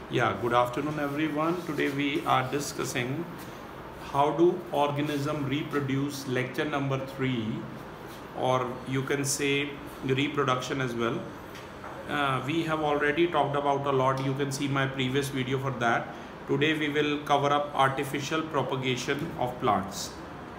Yeah, good afternoon everyone. Today we are discussing how do organism reproduce, lecture number 3, or you can say reproduction as well. We have already talked about a lot. You can see my previous video for that. Today we will cover up artificial propagation of plants.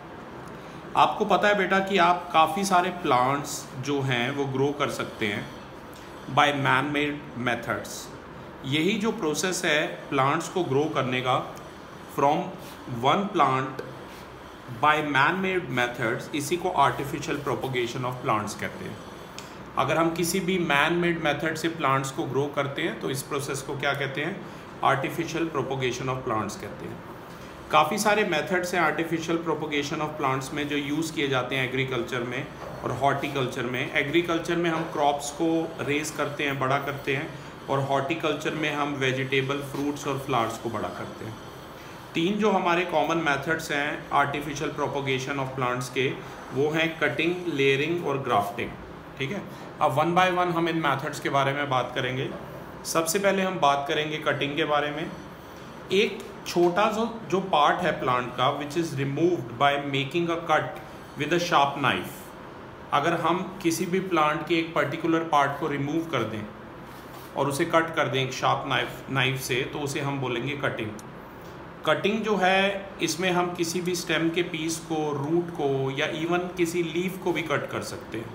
आपको पता है बेटा कि आप काफ़ी सारे plants जो हैं वो ग्रो कर सकते हैं बाय मैन मेड मेथड्स। यही जो प्रोसेस है प्लांट्स को ग्रो करने का from one plant by man made methods, इसी को आर्टिफिशियल प्रोपगेशन ऑफ प्लांट्स कहते हैं। अगर हम किसी भी मैन मेड मेथड से प्लांट्स को ग्रो करते हैं तो इस प्रोसेस को क्या कहते हैं? आर्टिफिशियल प्रोपगेशन ऑफ प्लांट्स कहते हैं। काफ़ी सारे मेथड्स हैं आर्टिफिशियल प्रोपगेशन ऑफ प्लांट्स में जो यूज़ किए जाते हैं एग्रीकल्चर में और हॉर्टिकल्चर में। एग्रीकल्चर में हम क्रॉप्स को रेज करते हैं, बड़ा करते हैं, और हॉर्टिकल्चर में हम वेजिटेबल, फ्रूट्स और फ्लावर्स को बड़ा करते हैं। तीन जो हमारे कॉमन मेथड्स हैं आर्टिफिशियल प्रोपगेशन ऑफ प्लांट्स के, वो हैं कटिंग, लेयरिंग और ग्राफ्टिंग। ठीक है, अब वन बाय वन हम इन मेथड्स के बारे में बात करेंगे। सबसे पहले हम बात करेंगे कटिंग के बारे में। एक छोटा जो पार्ट है प्लांट का which is removed by making a cut with a sharp knife. अगर हम किसी भी प्लांट के एक पर्टिकुलर पार्ट को रिमूव कर दें और उसे कट कर दें एक शार्प नाइफ से, तो उसे हम बोलेंगे कटिंग। कटिंग जो है इसमें हम किसी भी स्टेम के पीस को, रूट को या इवन किसी लीफ को भी कट कर सकते हैं।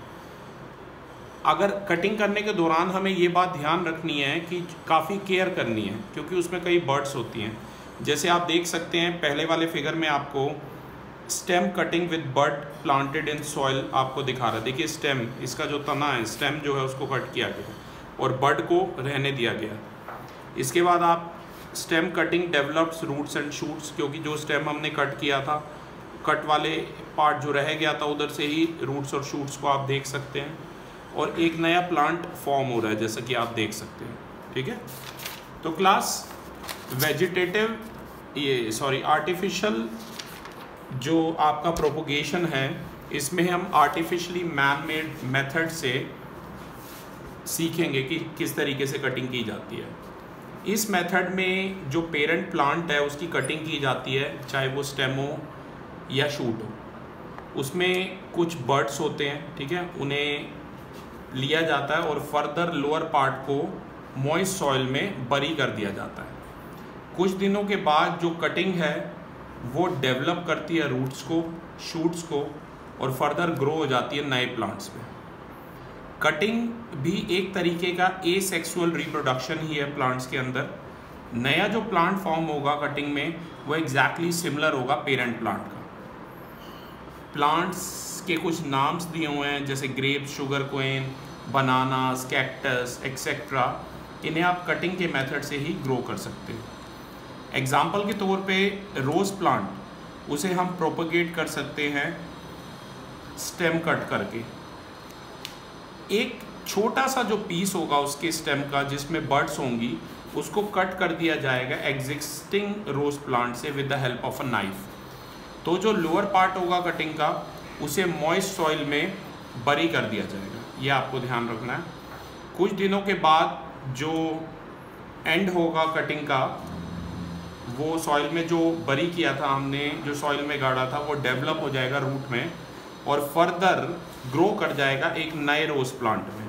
अगर कटिंग करने के दौरान हमें ये बात ध्यान रखनी है कि काफ़ी केयर करनी है, क्योंकि उसमें कई बर्ड्स होती हैं। जैसे आप देख सकते हैं पहले वाले फिगर में आपको stem cutting with bud planted in soil आपको दिखा रहा है। देखिए स्टेम, इसका जो तना है, स्टेम जो है उसको कट किया गया और बड को रहने दिया गया। इसके बाद आप stem cutting develops roots and shoots, क्योंकि जो स्टेम हमने कट किया था, कट वाले पार्ट जो रह गया था उधर से ही रूट्स और शूट्स को आप देख सकते हैं और एक नया प्लांट फॉर्म हो रहा है जैसा कि आप देख सकते हैं। ठीक है, तो क्लास आर्टिफिशियल जो आपका प्रोपोगेशन है इसमें हम आर्टिफिशियली मैन मेड मेथड से सीखेंगे कि किस तरीके से कटिंग की जाती है। इस मेथड में जो पेरेंट प्लांट है उसकी कटिंग की जाती है, चाहे वो स्टेम हो या शूट हो। उसमें कुछ बर्ड्स होते हैं, ठीक है, उन्हें लिया जाता है और फर्दर लोअर पार्ट को मॉइस्ट सॉइल में बरी कर दिया जाता है। कुछ दिनों के बाद जो कटिंग है वो डेवलप करती है रूट्स को, शूट्स को, और फर्दर ग्रो हो जाती है नए प्लांट्स में। कटिंग भी एक तरीके का एसेक्सुअल रिप्रोडक्शन ही है प्लांट्स के अंदर। नया जो प्लांट फॉर्म होगा कटिंग में वो एग्जैक्टली सिमिलर होगा पेरेंट प्लांट का। प्लांट्स के कुछ नाम्स दिए हुए हैं जैसे grapes, sugar cane, bananas, cactus etcetera. इन्हें आप कटिंग के मेथड से ही ग्रो कर सकते हैं। एग्जाम्पल के तौर पे रोज़ प्लांट, उसे हम प्रोपगेट कर सकते हैं स्टेम कट करके। एक छोटा सा जो पीस होगा उसके स्टेम का जिसमें बर्ड्स होंगी, उसको कट कर दिया जाएगा एग्जिस्टिंग रोज प्लांट से with the help of a knife. तो जो लोअर पार्ट होगा कटिंग का उसे मॉइस्ट सॉइल में बरी कर दिया जाएगा, ये आपको ध्यान रखना है। कुछ दिनों के बाद जो एंड होगा कटिंग का, वो सॉइल में जो बरी किया था हमने, जो सॉइल में गाड़ा था, वो डेवलप हो जाएगा रूट में और फर्दर ग्रो कर जाएगा एक नए रोज प्लांट में।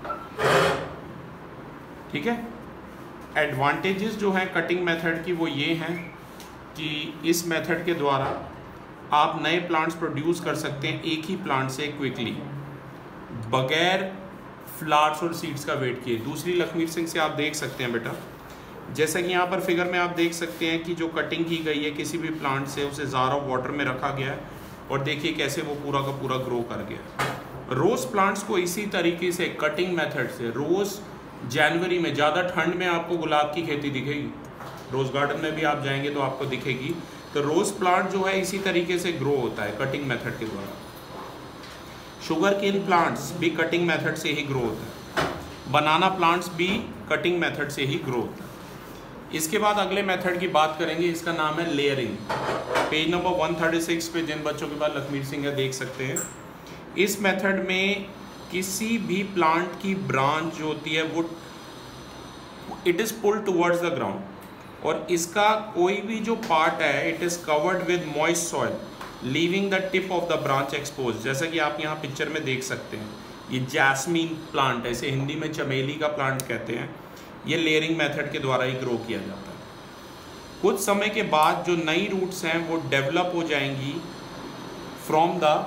ठीक है, एडवांटेजेस जो हैं कटिंग मेथड की वो ये हैं कि इस मेथड के द्वारा आप नए प्लांट्स प्रोड्यूस कर सकते हैं एक ही प्लांट से क्विकली, बगैर फ्लावर्स और सीड्स का वेट किए। दूसरी लखमीर सिंह से आप देख सकते हैं बेटा, जैसा कि यहाँ पर फिगर में आप देख सकते हैं कि जो कटिंग की गई है किसी भी प्लांट से, उसे जार ऑफ वाटर में रखा गया है और देखिए कैसे वो पूरा का पूरा ग्रो कर गया। रोज़ प्लांट्स को इसी तरीके से कटिंग मेथड से, रोज़ जनवरी में ज़्यादा ठंड में आपको गुलाब की खेती दिखेगी, रोज़ गार्डन में भी आप जाएंगे तो आपको दिखेगी। तो रोज़ प्लांट जो है इसी तरीके से ग्रो होता है कटिंग मेथड के द्वारा। शुगर केन प्लांट्स भी कटिंग मेथड से ही ग्रो होता है, बनाना प्लांट्स भी कटिंग मेथड से ही ग्रो होता है। इसके बाद अगले मेथड की बात करेंगे, इसका नाम है लेयरिंग। पेज नंबर 136 पे जिन बच्चों के पास लखमीर सिंह है देख सकते हैं। इस मेथड में किसी भी प्लांट की ब्रांच जो होती है वो it is pulled towards the ground, और इसका कोई भी जो पार्ट है it is covered with moist soil leaving the tip of the branch expose. जैसा कि आप यहाँ पिक्चर में देख सकते हैं, ये जैस्मीन प्लांट, ऐसे हिंदी में चमेली का प्लांट कहते हैं, ये लेयरिंग मेथड के द्वारा ही ग्रो किया जाता है। कुछ समय के बाद जो नई रूट्स हैं वो डेवलप हो जाएंगी from the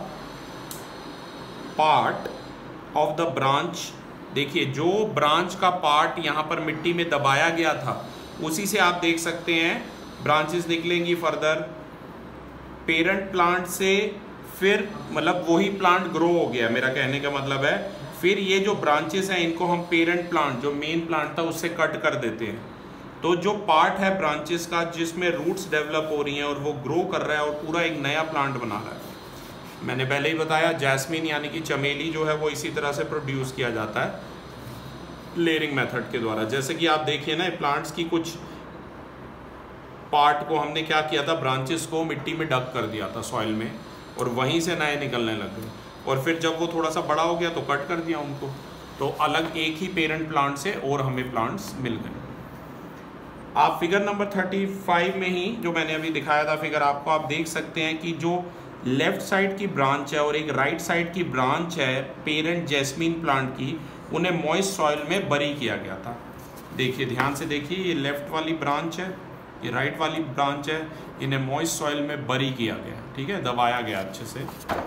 part of the branch. देखिए जो ब्रांच का पार्ट यहाँ पर मिट्टी में दबाया गया था उसी से आप देख सकते हैं ब्रांचेस निकलेंगी फर्दर पेरेंट प्लांट से, फिर मतलब वही प्लांट ग्रो हो गया, मेरा कहने का मतलब है। फिर ये जो ब्रांचेस हैं इनको हम पेरेंट प्लांट, जो मेन प्लांट था उससे कट कर देते हैं। तो जो पार्ट है ब्रांचेस का जिसमें रूट्स डेवलप हो रही हैं और वो ग्रो कर रहा है और पूरा एक नया प्लांट बना रहा है। मैंने पहले ही बताया जैस्मीन यानी कि चमेली जो है वो इसी तरह से प्रोड्यूस किया जाता है लेयरिंग मेथड के द्वारा। जैसे कि आप देखिए ना, प्लांट्स की कुछ पार्ट को हमने क्या किया था, ब्रांचेस को मिट्टी में डक कर दिया था सॉइल में, और वहीं से नए निकलने लग गए, और फिर जब वो थोड़ा सा बड़ा हो गया तो कट कर दिया उनको, तो अलग एक ही पेरेंट प्लांट से और हमें प्लांट्स मिल गए। आप फिगर नंबर 35 में ही जो मैंने अभी दिखाया था फिगर आपको, आप देख सकते हैं कि जो लेफ्ट साइड की ब्रांच है और एक राइट साइड की ब्रांच है पेरेंट जैस्मीन प्लांट की, उन्हें मॉइस्ट सॉइल में बरी किया गया था। देखिए ध्यान से देखिए, ये लेफ्ट वाली ब्रांच है, ये राइट वाली ब्रांच है, इन्हें मॉइस्ट सॉइल में बरी किया गया, ठीक है, दबाया गया अच्छे से।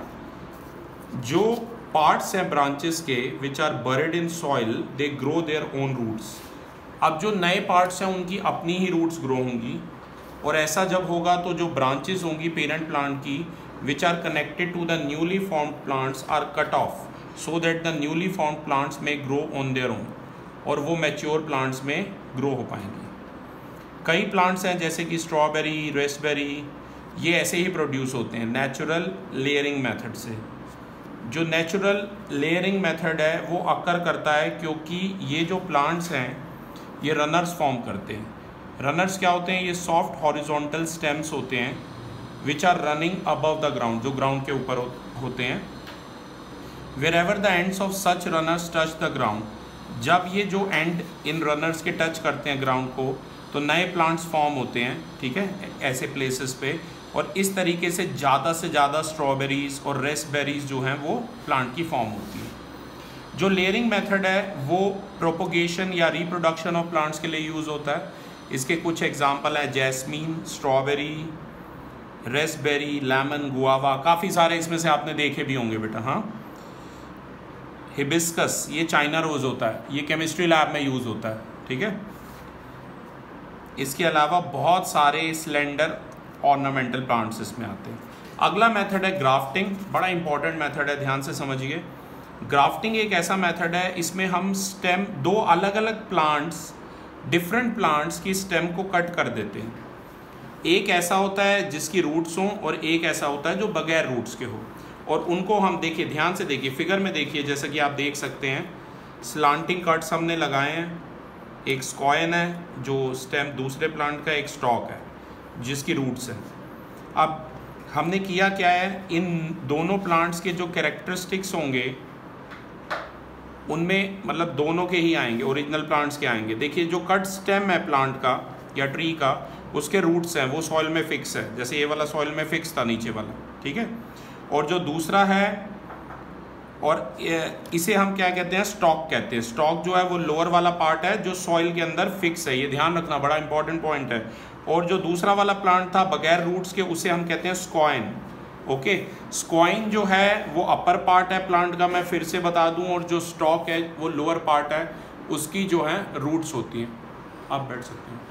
जो पार्ट्स हैं ब्रांचेस के which are buried in soil they grow their own roots. अब जो नए पार्ट्स हैं उनकी अपनी ही रूट्स ग्रो होंगी, और ऐसा जब होगा तो जो ब्रांचेस होंगी पेरेंट प्लांट की which are connected to the newly formed plants are cut off so that the newly formed plants में ग्रो ऑन देयर ओन, और वो मैच्योर प्लांट्स में ग्रो हो पाएंगे। कई प्लांट्स हैं जैसे कि स्ट्रॉबेरी, रेस्पबेरी, ये ऐसे ही प्रोड्यूस होते हैं नेचुरल लेयरिंग मेथड से। जो नेचुरल लेयरिंग मेथड है वो अकर करता है क्योंकि ये जो प्लांट्स हैं ये रनर्स फॉर्म करते हैं। रनर्स क्या होते हैं, ये सॉफ्ट हॉरिजॉन्टल स्टेम्स होते हैं which are running above the ground, जो ग्राउंड के ऊपर होते हैं। Wherever the ends of such runners touch the ground, जब ये जो एंड इन रनर्स के टच करते हैं ग्राउंड को तो नए प्लांट्स फॉर्म होते हैं, ठीक है, ऐसे प्लेसेस पे, और इस तरीके से ज़्यादा स्ट्रॉबेरीज और रेस्पबेरीज जो हैं वो प्लांट की फॉर्म होती है। जो लेयरिंग मेथड है वो प्रोपोगेशन या रिप्रोडक्शन ऑफ प्लांट्स के लिए यूज़ होता है। इसके कुछ एग्जांपल हैं jasmine, strawberry, raspberry, lemon, guava, काफ़ी सारे इसमें से आपने देखे भी होंगे बेटा। हाँ, हिबिस्कस, ये चाइना रोज़ होता है, ये केमिस्ट्री लैब में यूज़ होता है, ठीक है। इसके अलावा बहुत सारे स्लेंडर ऑर्नामेंटल प्लांट्स इसमें आते हैं। अगला मेथड है ग्राफ्टिंग, बड़ा इंपॉर्टेंट मेथड है, ध्यान से समझिए। ग्राफ्टिंग एक ऐसा मेथड है, इसमें हम स्टेम, दो अलग अलग प्लांट्स, डिफरेंट प्लांट्स की स्टेम को कट कर देते हैं। एक ऐसा होता है जिसकी रूट्स हों और एक ऐसा होता है जो बगैर रूट्स के हो, और उनको हम देखिए, ध्यान से देखिए, फिगर में देखिए, जैसा कि आप देख सकते हैं स्लांटिंग कट्स हमने लगाए हैं। एक स्क्वाइन है जो स्टेम दूसरे प्लांट का, एक स्टॉक है जिसकी रूट्स है। अब हमने किया क्या है, इन दोनों प्लांट्स के जो कैरेक्टरिस्टिक्स होंगे उनमें मतलब दोनों के ही आएंगे, ओरिजिनल प्लांट्स के आएंगे। देखिए जो कट स्टेम है प्लांट का या ट्री का, उसके रूट्स हैं वो सॉइल में फिक्स है, जैसे ये वाला सॉइल में फिक्स था नीचे वाला, ठीक है। और जो दूसरा है, और इसे हम क्या कहते हैं, स्टॉक कहते हैं। स्टॉक जो है वो लोअर वाला पार्ट है जो सॉइल के अंदर फिक्स है, ये ध्यान रखना, बड़ा इंपॉर्टेंट पॉइंट है। और जो दूसरा वाला प्लांट था बगैर रूट्स के, उसे हम कहते हैं स्क्वाइन। ओके, स्क्वाइन जो है वो अपर पार्ट है प्लांट का, मैं फिर से बता दूं, और जो स्टॉक है वो लोअर पार्ट है, उसकी जो है रूट्स होती हैं। आप बैठ सकते हैं,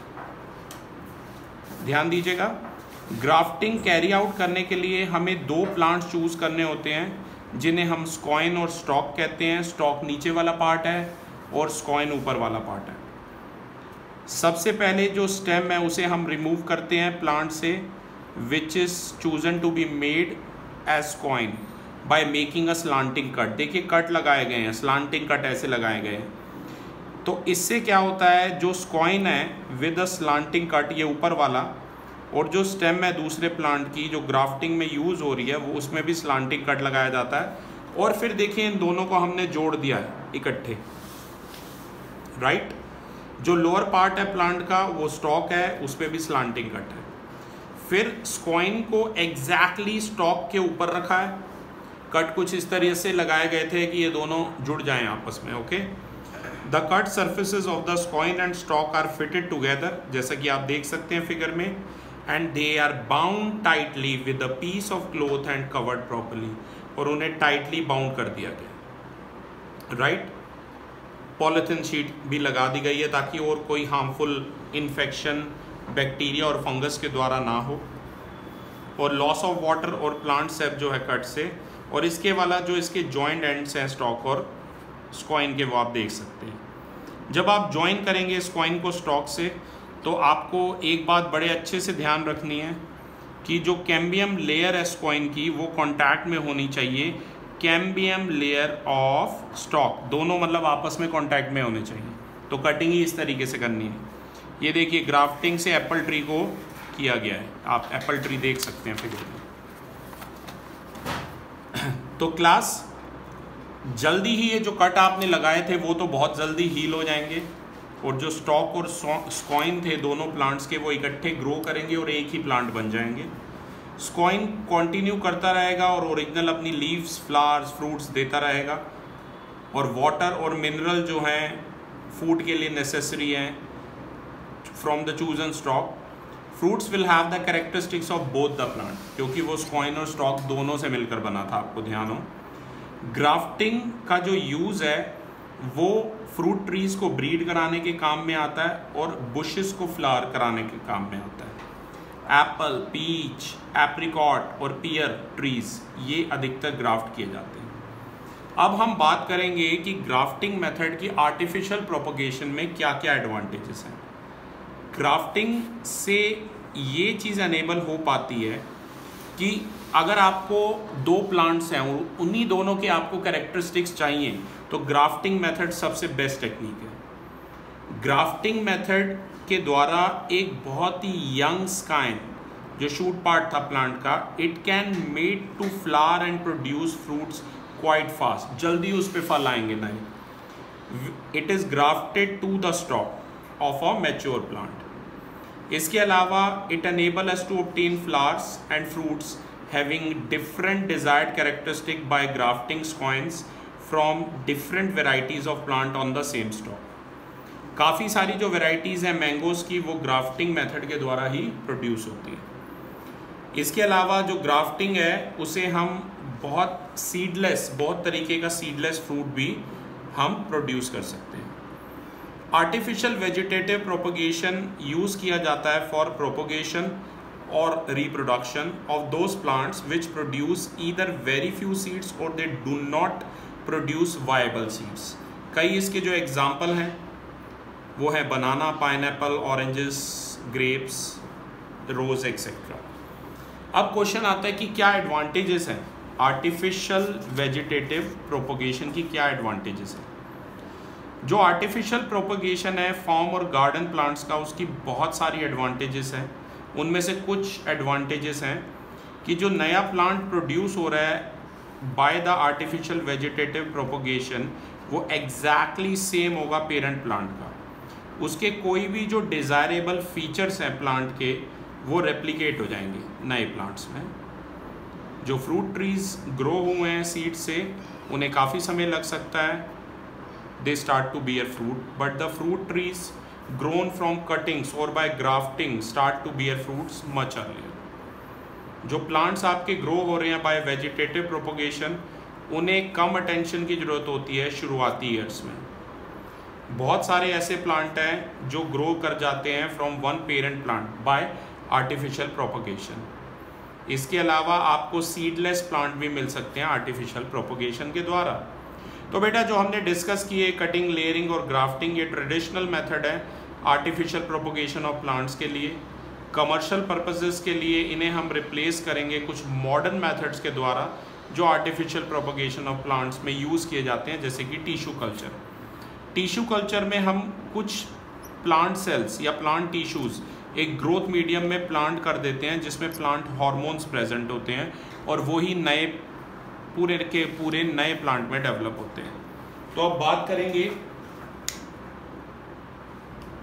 ध्यान दीजिएगा। ग्राफ्टिंग कैरी आउट करने के लिए हमें दो प्लांट्स चूज करने होते हैं जिन्हें हम स्क्वाइन और स्टॉक कहते हैं। स्टॉक नीचे वाला पार्ट है और स्क्वाइन ऊपर वाला पार्ट है। सबसे पहले जो स्टेम है उसे हम रिमूव करते हैं प्लांट से, which is chosen to be made as scion by making a slanting cut. देखिए कट लगाए गए हैं, स्लांटिंग कट ऐसे लगाए गए हैं। तो इससे क्या होता है, जो स्क्वाइन है विद अ स्लांटिंग कट, ये ऊपर वाला, और जो स्टेम है दूसरे प्लांट की जो ग्राफ्टिंग में यूज़ हो रही है वो, उसमें भी स्लांटिंग कट लगाया जाता है। और फिर देखिए इन दोनों को हमने जोड़ दिया है इकट्ठे, राइट। जो लोअर पार्ट है प्लांट का वो स्टॉक है, उस पर भी स्लांटिंग कट है। फिर स्क्वाइन को एग्जैक्टली स्टॉक के ऊपर रखा है, कट कुछ इस तरह से लगाए गए थे कि ये दोनों जुड़ जाएं आपस में। Okay, the cut surfaces of the scion and stock are fitted together, जैसा कि आप देख सकते हैं फिगर में, and they are bound tightly with a piece of cloth and covered properly, और उन्हें टाइटली बाउंड कर दिया गया। राइट, पॉलिथीन शीट भी लगा दी गई है ताकि और कोई हार्मफुल इन्फेक्शन बैक्टीरिया और फंगस के द्वारा ना हो, और लॉस ऑफ वाटर और प्लांट सेप जो है कट से। और इसके वाला जो इसके जॉइंट एंड्स हैं स्टॉक और स्क्वाइन के, वो आप देख सकते हैं। जब आप ज्वाइन करेंगे स्क्वाइन को स्टॉक से, तो आपको एक बात बड़े अच्छे से ध्यान रखनी है कि जो कैम्बियम लेयर है स्क्वाइन की, वो कांटेक्ट में होनी चाहिए कैम्बियम लेयर ऑफ स्टॉक, दोनों मतलब आपस में कांटेक्ट में होने चाहिए। तो कटिंग ही इस तरीके से करनी है। ये देखिए ग्राफ्टिंग से एप्पल ट्री को किया गया है, आप एप्पल ट्री देख सकते हैं फिगर में। तो क्लास, जल्दी ही ये जो कट आपने लगाए थे वो तो बहुत जल्दी हील हो जाएंगे, और जो स्टॉक और स्क्वाइन थे दोनों प्लांट्स के, वो इकट्ठे ग्रो करेंगे और एक ही प्लांट बन जाएंगे। स्क्वाइन कंटिन्यू करता रहेगा और ओरिजिनल अपनी लीव्स, फ्लावर्स, फ्रूट्स देता रहेगा, और वाटर और मिनरल जो हैं फूड के लिए नेसेसरी हैं from the chosen stock. Fruits will have the characteristics of both the plant, क्योंकि वो स्क्वाइन और स्टॉक दोनों से मिलकर बना था, आपको ध्यान हो। ग्राफ्टिंग का जो यूज़ है वो फ्रूट ट्रीज को ब्रीड कराने के काम में आता है, और बुशेस को फ्लावर कराने के काम में आता है। एप्पल, पीच, एप्रिकॉट और पियर ट्रीज ये अधिकतर ग्राफ्ट किए जाते हैं। अब हम बात करेंगे कि ग्राफ्टिंग मेथड की आर्टिफिशियल प्रोपगेशन में क्या क्या एडवांटेजेस हैं। ग्राफ्टिंग से ये चीज़ अनेबल हो पाती है कि अगर आपको दो प्लांट्स हैं और उन्हीं दोनों के आपको कैरेक्टरिस्टिक्स चाहिए, तो ग्राफ्टिंग मेथड सबसे बेस्ट टेक्निक है। ग्राफ्टिंग मेथड के द्वारा एक बहुत ही यंग स्काइन जो शूट पार्ट था प्लांट का, it can made to flower and produce fruits quite fast, जल्दी उस पर फल आएंगे नहीं। It is grafted to the stock of a mature plant. इसके अलावा it enable us to obtain flowers and fruits having different desired characteristic by grafting squines from different varieties of plant on the same stock. काफ़ी सारी जो varieties हैं mangoes की, वो grafting method के द्वारा ही प्रोड्यूस होती है। इसके अलावा जो ग्राफ्टिंग है उसे हम बहुत तरीके का सीडलेस फ्रूट भी हम प्रोड्यूस कर सकते हैं। आर्टिफिशियल वेजिटेटिव प्रोपगेशन यूज़ किया जाता है for propagation or reproduction of those plants which produce either very few seeds or they do not produce viable seeds. कई इसके जो एग्जाम्पल हैं वो है banana, pineapple, oranges, grapes, rose etcetera. अब क्वेश्चन आता है कि क्या एडवांटेजेस हैं आर्टिफिशियल वेजिटेटिव प्रोपगेशन की, क्या एडवांटेजेस हैं। जो आर्टिफिशियल प्रोपगेशन है फार्म और गार्डन प्लांट्स का, उसकी बहुत सारी एडवांटेजेस हैं। उनमें से कुछ एडवांटेजेस हैं कि जो नया प्लांट प्रोड्यूस हो रहा है by the artificial vegetative propagation, वो एग्जैक्टली सेम होगा पेरेंट प्लांट का। उसके कोई भी जो डिज़ायरेबल फीचर्स हैं प्लांट के, वो रेप्लिकेट हो जाएंगे नए प्लांट्स में। जो फ्रूट ट्रीज ग्रो हुए हैं सीड से, उन्हें काफ़ी समय लग सकता है, they start to bear fruit, but the fruit trees grown from cuttings or by grafting start to bear fruits much earlier. जो प्लांट्स आपके ग्रो हो रहे हैं बाय वेजिटेटिव प्रोपगेशन, उन्हें कम अटेंशन की ज़रूरत होती है शुरुआती ईयर्स में। बहुत सारे ऐसे प्लांट हैं जो ग्रो कर जाते हैं from one parent plant by artificial propagation. इसके अलावा आपको सीडलेस प्लांट भी मिल सकते हैं आर्टिफिशियल प्रोपगेशन के द्वारा। तो बेटा जो हमने डिस्कस किए कटिंग, लेयरिंग और ग्राफ्टिंग, ये ट्रेडिशनल मेथड है आर्टिफिशियल प्रोपगेशन ऑफ प्लांट्स के लिए। कमर्शियल पर्पसेस के लिए इन्हें हम रिप्लेस करेंगे कुछ मॉडर्न मेथड्स के द्वारा जो आर्टिफिशियल प्रोपगेशन ऑफ प्लांट्स में यूज़ किए जाते हैं, जैसे कि टिश्यू कल्चर। टिश्यू कल्चर में हम कुछ प्लांट सेल्स या प्लांट टिश्यूज़ एक ग्रोथ मीडियम में प्लांट कर देते हैं जिसमें प्लांट हार्मोन्स प्रेजेंट होते हैं, और वही नए पूरे के पूरे नए प्लांट में डेवलप होते हैं। तो अब बात करेंगे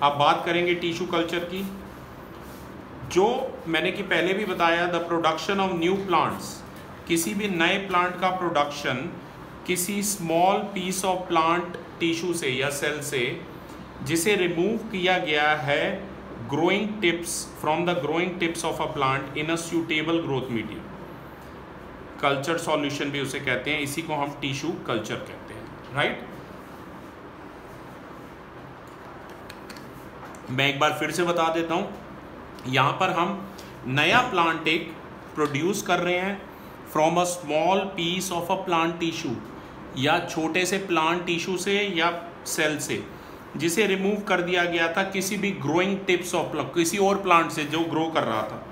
अब बात करेंगे टिश्यू कल्चर की। जो मैंने कि पहले भी बताया, the production of new plants, किसी भी नए प्लांट का प्रोडक्शन किसी small piece of plant tissue से या सेल से जिसे रिमूव किया गया है growing tips from the growing tips of a plant in a suitable growth medium. Culture solution भी उसे कहते हैं, इसी को हम टिश्यू कल्चर कहते हैं, राइट। मैं एक बार फिर से बता देता हूं, यहां पर हम नया प्लांट एक प्रोड्यूस कर रहे हैं from a small piece of a plant tissue, या छोटे से प्लांट टिश्यू से या सेल से जिसे रिमूव कर दिया गया था किसी भी ग्रोइंग टिप्स ऑफ किसी और प्लांट से जो ग्रो कर रहा था,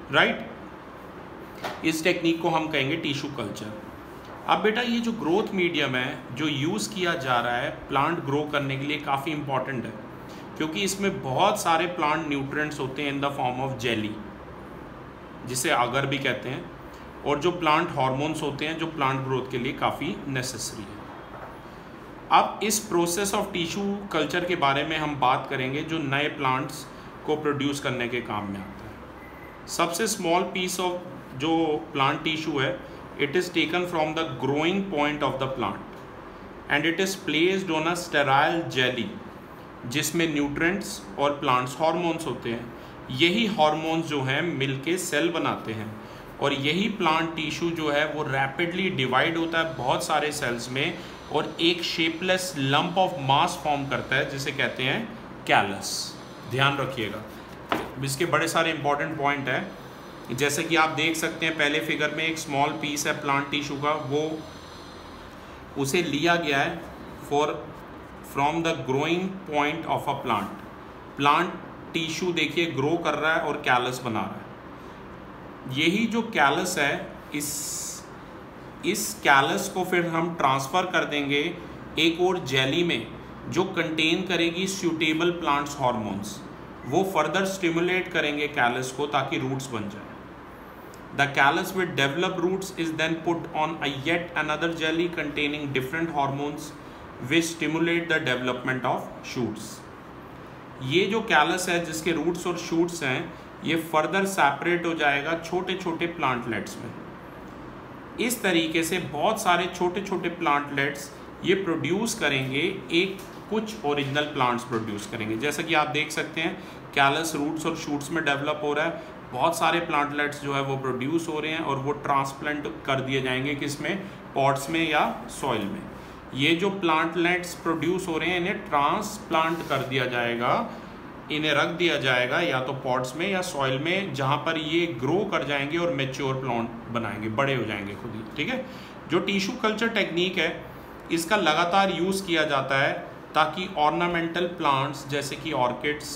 राइट। इस टेक्निक को हम कहेंगे टिश्यू कल्चर। अब बेटा ये जो ग्रोथ मीडियम है जो यूज़ किया जा रहा है प्लांट ग्रो करने के लिए, काफ़ी इंपॉर्टेंट है क्योंकि इसमें बहुत सारे प्लांट न्यूट्रिएंट्स होते हैं in the form of jelly, जिसे अगर भी कहते हैं, और जो प्लांट हार्मोन्स होते हैं जो प्लांट ग्रोथ के लिए काफ़ी नेसेसरी है। अब इस प्रोसेस ऑफ टिश्यू कल्चर के बारे में हम बात करेंगे जो नए प्लांट्स को प्रोड्यूस करने के काम में आता है। सबसे स्मॉल पीस ऑफ जो प्लांट टिश्यू है, it is taken from the growing point of the plant and it is placed on a sterile jelly जिसमें न्यूट्रिएंट्स और प्लांट्स हार्मोन्स होते हैं। यही हार्मोन्स जो हैं मिलके सेल बनाते हैं और यही प्लांट टिश्यू जो है वो रैपिडली डिवाइड होता है बहुत सारे सेल्स में और एक shapeless lump of mass form करता है जिसे कहते हैं कैलस। ध्यान रखिएगा, इसके बड़े सारे इंपॉर्टेंट पॉइंट है। जैसे कि आप देख सकते हैं पहले फिगर में एक स्मॉल पीस है प्लांट टिश्यू का, वो उसे लिया गया है from the growing point of a plant. Plant tissue देखिए ग्रो कर रहा है और कैलस बना रहा है। यही जो कैलस है, इस कैलस को फिर हम ट्रांसफ़र कर देंगे एक और जेली में जो कंटेन करेगी सूटेबल प्लांट्स हार्मोन्स। वो फर्दर स्टिमुलेट करेंगे कैलस को ताकि रूट्स बन जाए। The callus with develop roots is then put on a yet another jelly containing different hormones which stimulate the development of shoots. ये जो कैलस है जिसके रूट्स और शूट्स हैं, ये फर्दर सेपरेट हो जाएगा छोटे छोटे प्लांटलेट्स में। इस तरीके से बहुत सारे छोटे छोटे प्लांटलेट्स ये प्रोड्यूस करेंगे, एक कुछ ओरिजिनल प्लांट्स प्रोड्यूस करेंगे। जैसा कि आप देख सकते हैं कैलस रूट्स और शूट्स में डेवलप हो रहा है, बहुत सारे प्लांटलेट्स जो है वो प्रोड्यूस हो रहे हैं और वो ट्रांसप्लांट कर दिए जाएंगे किसमें, पॉट्स में या सॉइल में। ये जो प्लांटलेट्स प्रोड्यूस हो रहे हैं इन्हें ट्रांसप्लांट कर दिया जाएगा, इन्हें रख दिया जाएगा या तो पॉट्स में या सॉइल में जहाँ पर ये ग्रो कर जाएंगे और मैच्योर प्लांट बनाएंगे, बड़े हो जाएंगे खुद ही। ठीक है, जो टिश्यू कल्चर टेक्निक है इसका लगातार यूज़ किया जाता है ताकि ऑर्नामेंटल प्लांट्स जैसे कि ऑर्किड्स,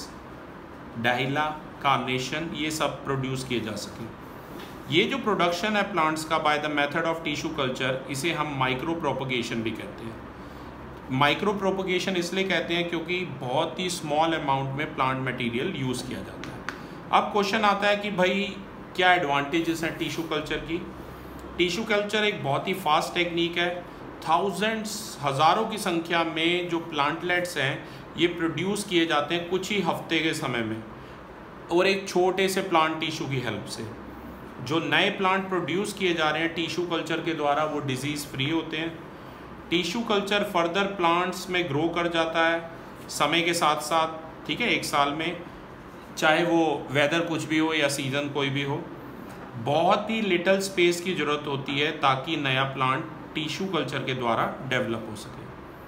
डायला, कार्नेशन, ये सब प्रोड्यूस किए जा सकें। ये जो प्रोडक्शन है प्लांट्स का by the method of tissue culture, इसे हम माइक्रो प्रोपगेशन भी कहते हैं। माइक्रो प्रोपगेशन इसलिए कहते हैं क्योंकि बहुत ही स्मॉल अमाउंट में प्लांट मटेरियल यूज़ किया जाता है। अब क्वेश्चन आता है कि भाई क्या एडवांटेजेस हैं टिश्यू कल्चर की। टिश्यू कल्चर एक बहुत ही फास्ट टेक्निक है। थाउजेंड्स, हज़ारों की संख्या में जो प्लांटलेट्स हैं ये प्रोड्यूस किए जाते हैं कुछ ही हफ्ते के समय में और एक छोटे से प्लांट टिश्यू की हेल्प से। जो नए प्लांट प्रोड्यूस किए जा रहे हैं टिश्यू कल्चर के द्वारा वो डिजीज़ फ्री होते हैं। टिश्यू कल्चर फर्दर प्लांट्स में ग्रो कर जाता है समय के साथ साथ, ठीक है, एक साल में, चाहे वो वेदर कुछ भी हो या सीज़न कोई भी हो। बहुत ही लिटल स्पेस की ज़रूरत होती है ताकि नया प्लांट टिश्यू कल्चर के द्वारा डेवलप हो सके।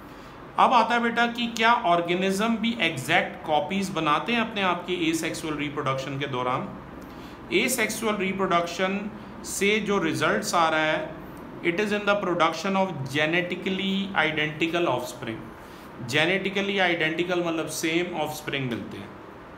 अब आता है बेटा कि क्या ऑर्गेनिज्म भी एग्जैक्ट कॉपीज़ बनाते हैं अपने आप की एसेक्सुअल रिप्रोडक्शन के दौरान। एसेक्सुअल रिप्रोडक्शन से जो रिजल्ट्स आ रहा है, it is in the production of genetically identical offspring. Genetically identical मतलब सेम ऑफस्प्रिंग मिलते हैं।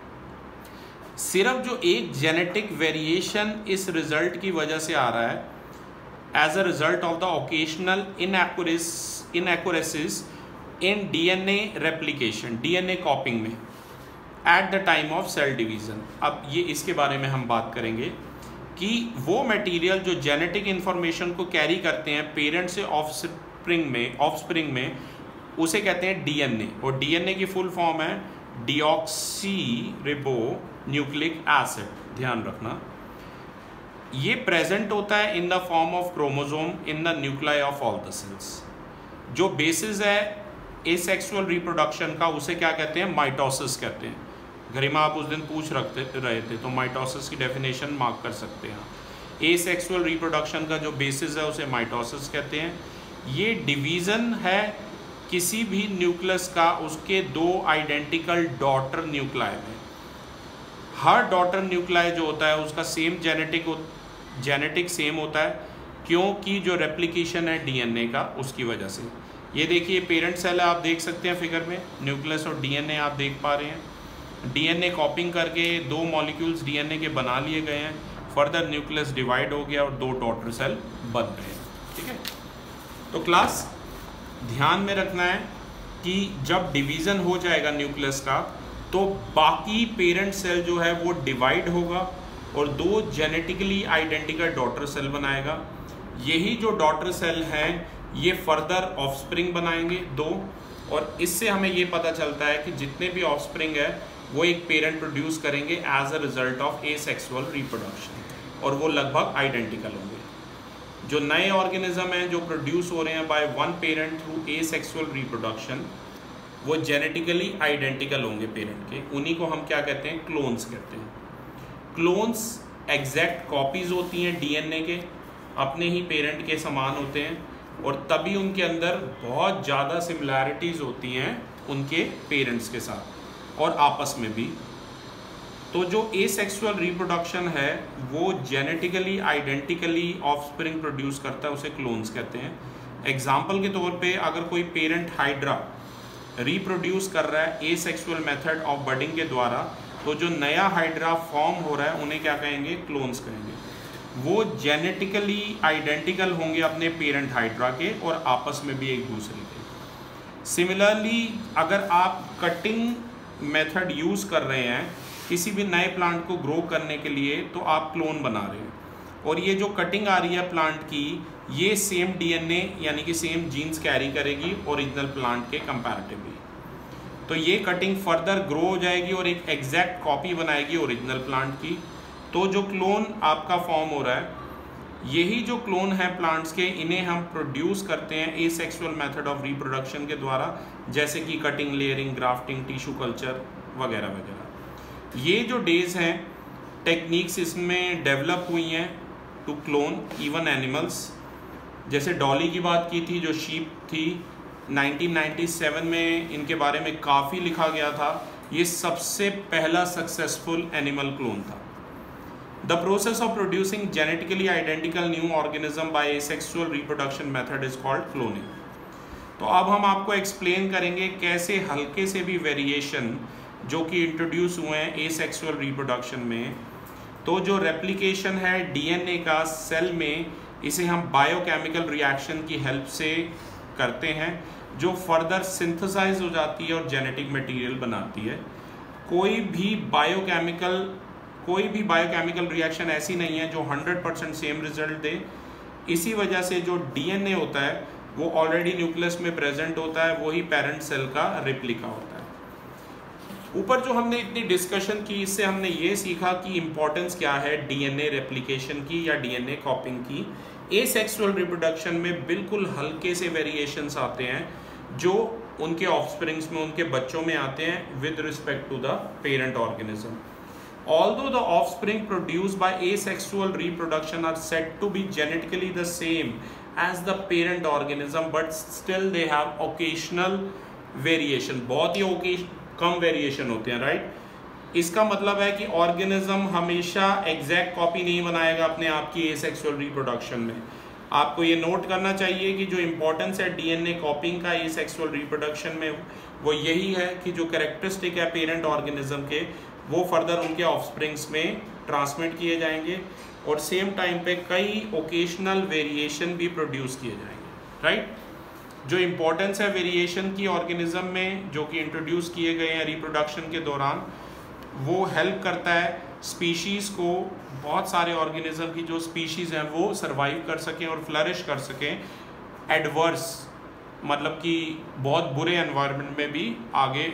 सिर्फ जो एक जेनेटिक वेरिएशन इस रिजल्ट की वजह से आ रहा है as a result of the occasional inaccuracies in DNA replication, DNA copying में at the time of cell division. अब ये इसके बारे में हम बात करेंगे कि वो मटेरियल जो जेनेटिक इन्फॉर्मेशन को कैरी करते हैं पेरेंट से ऑफस्प्रिंग में, उसे कहते हैं डीएनए। और डीएनए की फुल फॉर्म है डीऑक्सी रिबो न्यूक्लिक एसिड, ध्यान रखना, ये प्रेजेंट होता है in the form of chromosome in the nuclei of all the cells. जो बेसिस है एसेक्सुअल रिप्रोडक्शन का उसे क्या कहते हैं? माइटोसिस कहते हैं। गरिमा आप उस दिन पूछ रहे थे तो माइटोसिस की डेफिनेशन मार्क कर सकते हैं। एसेक्सुअल रिप्रोडक्शन का जो बेसिस है उसे माइटोसिस कहते हैं। ये डिवीज़न है किसी भी न्यूक्लियस का उसके दो आइडेंटिकल डॉटर न्यूक्लियाई में। हर डॉटर न्यूक्लियाई जो होता है उसका सेम जेनेटिक सेम होता है, क्योंकि जो रेप्लिकेशन है डीएनए का उसकी वजह से। ये देखिए पेरेंट सेल है, आप देख सकते हैं फिगर में, न्यूक्लियस और डीएनए आप देख पा रहे हैं। डीएनए कॉपिंग करके दो मॉलिक्यूल्स डीएनए के बना लिए गए हैं, फर्दर न्यूक्लियस डिवाइड हो गया और दो डॉटर सेल बन गए हैं। ठीक है, तो क्लास ध्यान में रखना है कि जब डिवीज़न हो जाएगा न्यूक्लियस का तो बाकी पेरेंट सेल जो है वो डिवाइड होगा और दो जेनेटिकली आइडेंटिकल डॉटर सेल बनाएगा। यही जो डॉटर सेल हैं ये फर्दर ऑफस्प्रिंग बनाएंगे दो, और इससे हमें ये पता चलता है कि जितने भी ऑफस्प्रिंग है वो एक पेरेंट प्रोड्यूस करेंगे as a result of asexual reproduction, और वो लगभग आइडेंटिकल होंगे। जो नए ऑर्गेनिज्म हैं जो प्रोड्यूस हो रहे हैं by one parent through asexual reproduction, वो जेनेटिकली आइडेंटिकल होंगे पेरेंट के, उन्हीं को हम क्या कहते हैं? क्लोन्स कहते हैं। क्लोन्स एग्जैक्ट कॉपीज होती हैं डीएनए के, अपने ही पेरेंट के समान होते हैं, और तभी उनके अंदर बहुत ज़्यादा सिमिलैरिटीज़ होती हैं उनके पेरेंट्स के साथ और आपस में भी। तो जो एसेक्सुअल रिप्रोडक्शन है वो जेनेटिकली आइडेंटिकली ऑफस्प्रिंग प्रोड्यूस करता है, उसे क्लोन्स कहते हैं। एग्जाम्पल के तौर पे अगर कोई पेरेंट हाइड्रा रिप्रोड्यूस कर रहा है एसेक्सुअल मेथड ऑफ बडिंग के द्वारा, तो जो नया हाइड्रा फॉर्म हो रहा है उन्हें क्या कहेंगे? क्लोन्स कहेंगे। वो जेनेटिकली आइडेंटिकल होंगे अपने पेरेंट हाइड्रा के और आपस में भी एक दूसरे के। सिमिलरली अगर आप कटिंग मेथड यूज़ कर रहे हैं किसी भी नए प्लांट को ग्रो करने के लिए, तो आप क्लोन बना रहे हैं, और ये जो कटिंग आ रही है प्लांट की ये सेम डीएनए यानी कि सेम जीन्स कैरी करेगी ओरिजिनल प्लांट के कंपैरेटिवली। तो ये कटिंग फर्दर ग्रो हो जाएगी और एक एग्जैक्ट कॉपी बनाएगी ओरिजिनल प्लांट की। तो जो क्लोन आपका फॉर्म हो रहा है, यही जो क्लोन है प्लांट्स के, इन्हें हम प्रोड्यूस करते हैं एसेक्सुअल मेथड ऑफ रिप्रोडक्शन के द्वारा, जैसे कि cutting, layering, grafting, tissue culture वगैरह वगैरह। ये जो डेज हैं टेक्निक्स इसमें डेवलप हुई हैं टू क्लोन इवन एनिमल्स। जैसे डॉली की बात की थी जो शीप थी, 1997 में इनके बारे में काफ़ी लिखा गया था। ये सबसे पहला सक्सेसफुल एनिमल क्लोन था। The process of producing genetically identical new organism by asexual reproduction method is called cloning. तो अब हम आपको एक्सप्लेन करेंगे कैसे हल्के से भी वेरिएशन जो कि इंट्रोड्यूस हुए हैं एसेक्सुअल रिप्रोडक्शन में, तो जो रेप्लिकेशन है डीएनए का सेल में, इसे हम बायोकेमिकल रिएक्शन की हेल्प से करते हैं जो फर्दर सिंथेसाइज हो जाती है और जेनेटिक मटेरियल बनाती है। कोई भी बायोकेमिकल रिएक्शन ऐसी नहीं है जो 100% सेम रिजल्ट दे। इसी वजह से जो डीएनए होता है वो ऑलरेडी न्यूक्लियस में प्रेजेंट होता है, वही पेरेंट सेल का रेप्लिका होता है। ऊपर जो हमने इतनी डिस्कशन की, इससे हमने ये सीखा कि इम्पोर्टेंस क्या है डीएनए रेप्लिकेशन की या डीएनए कॉपिंग की। एसेक्सुअल रिप्रोडक्शन में बिल्कुल हल्के से वेरिएशंस आते हैं जो उनके ऑफस्प्रिंग्स में, उनके बच्चों में आते हैं with respect to the parent organism. Although the offspring produced by asexual reproduction are said to be genetically the same as the parent organism, but still they have occasional variation. बहुत ही कम variation होते हैं, right. इसका मतलब है कि organism हमेशा exact copy नहीं बनाएगा अपने आप की एसेक्सुअल रिप्रोडक्शन में। आपको ये नोट करना चाहिए कि जो इम्पोर्टेंस है डीएनए कॉपिंग का एसेक्सुअल रिप्रोडक्शन में, वो यही है कि जो कैरेक्टरिस्टिक है पेरेंट ऑर्गेनिज्म के, वो फर्दर उनके ऑफस्प्रिंग्स में ट्रांसमिट किए जाएंगे और सेम टाइम पे कई ओकेशनल वेरिएशन भी प्रोड्यूस किए जाएंगे, राइट। जो इम्पोर्टेंस है वेरिएशन की ऑर्गेनिज्म में जो कि इंट्रोड्यूस किए गए हैं रिप्रोडक्शन के दौरान, वो हेल्प करता है स्पीशीज़ को, बहुत सारे ऑर्गेनिज्म की जो स्पीशीज़ हैं वो सर्वाइव कर सकें और फ्लरिश कर सकें एडवर्स, मतलब कि बहुत बुरे एनवायरनमेंट में भी आगे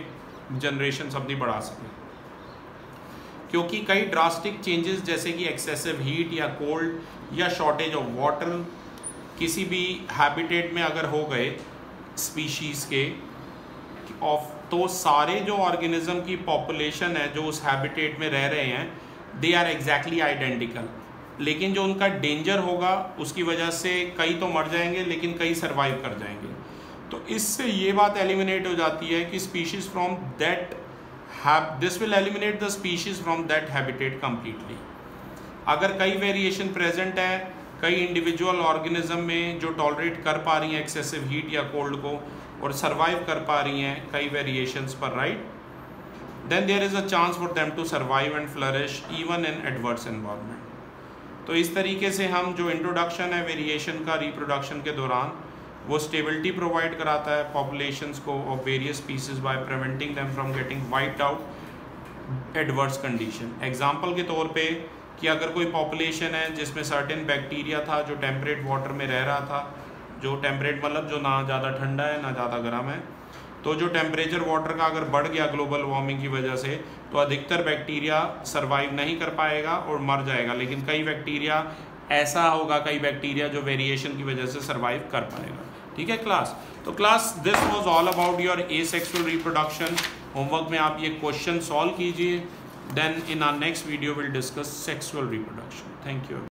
जनरेशन अपनी बढ़ा सकें, क्योंकि कई ड्रास्टिक चेंजेस जैसे कि एक्सेसिव हीट या कोल्ड या शॉर्टेज ऑफ वाटर किसी भी हैबिटेट में अगर हो गए स्पीशीज़ के ऑफ, तो सारे जो ऑर्गेनिज्म की पॉपुलेशन है जो उस हैबिटेट में रह रहे हैं दे आर एग्जैक्टली आइडेंटिकल, लेकिन जो उनका डेंजर होगा उसकी वजह से कई तो मर जाएंगे लेकिन कई सर्वाइव कर जाएंगे। तो इससे ये बात एलिमिनेट हो जाती है कि species from that this will eliminate the species from that habitat completely. अगर कई वेरिएशन प्रेजेंट है कई इंडिविजुअल ऑर्गेनिज्म में जो टॉलरेट कर पा रही हैं एक्सेसिव हीट या कोल्ड को और सर्वाइव कर पा रही हैं कई वेरिएशंस पर, right, then there is a chance for them to survive and flourish even in adverse environment. तो इस तरीके से हम जो इंट्रोडक्शन है वेरिएशन का रिप्रोडक्शन के दौरान वो स्टेबिलिटी प्रोवाइड कराता है पॉपुलेशंस को of various species by preventing them from getting wiped out adverse condition. Example के तौर पे कि अगर कोई पॉपुलेशन है जिसमें सर्टेन बैक्टीरिया था जो टेम्परेट वाटर में रह रहा था, जो टेम्परेट मतलब जो ना ज़्यादा ठंडा है ना ज़्यादा गर्म है, तो जो टेम्परेचर वाटर का अगर बढ़ गया ग्लोबल वार्मिंग की वजह से तो अधिकतर बैक्टीरिया सर्वाइव नहीं कर पाएगा और मर जाएगा, लेकिन कई बैक्टीरिया ऐसा होगा, कई बैक्टीरिया जो वेरिएशन की वजह से सर्वाइव कर पाएगा। ठीक है क्लास, तो class this was all about your asexual reproduction. Homework में आप ये क्वेश्चन सॉल्व कीजिए, then in our next video will discuss sexual reproduction. Thank you.